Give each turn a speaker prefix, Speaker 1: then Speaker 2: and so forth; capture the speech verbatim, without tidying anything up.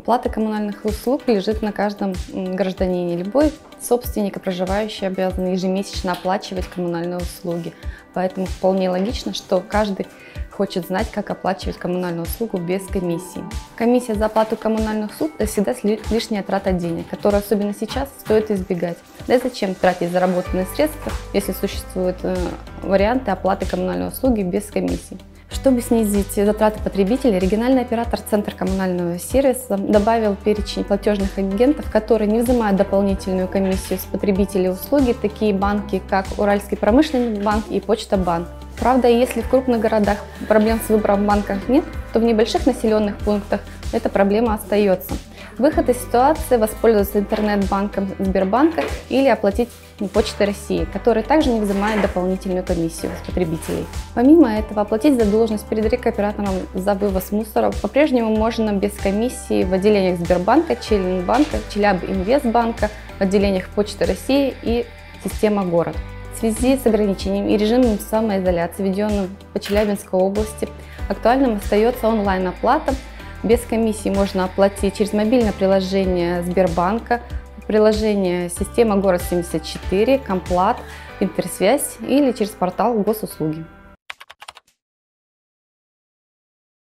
Speaker 1: Оплата коммунальных услуг лежит на каждом гражданине. Любой собственник и проживающий обязан ежемесячно оплачивать коммунальные услуги. Поэтому вполне логично, что каждый хочет знать, как оплачивать коммунальную услугу без комиссии. Комиссия за оплату коммунальных услуг – это всегда лишняя трата денег, которую особенно сейчас стоит избегать. Да и зачем тратить заработанные средства, если существуют э, варианты оплаты коммунальной услуги без комиссии. Чтобы снизить затраты потребителей, региональный оператор Центр коммунального сервиса добавил перечень платежных агентов, которые не взимают дополнительную комиссию с потребителей услуги, такие банки, как Уральский промышленный банк и Почта банк. Правда, если в крупных городах проблем с выбором банков нет, то в небольших населенных пунктах эта проблема остается. Выход из ситуации – воспользоваться интернет-банком Сбербанка или оплатить Почтой России, который также не взимает дополнительную комиссию с потребителей. Помимо этого, оплатить задолженность перед рекоператором за вывоз мусора по-прежнему можно без комиссии в отделениях Сбербанка, Челленбанка, Челябинвестбанка, в отделениях Почты России и Система Город. В связи с ограничением и режимом самоизоляции, введенным по Челябинской области, актуальным остается онлайн-оплата. Без комиссии можно оплатить через мобильное приложение Сбербанка, приложение «Система Город семьдесят четыре», Комплат, Интерсвязь или через портал Госуслуги.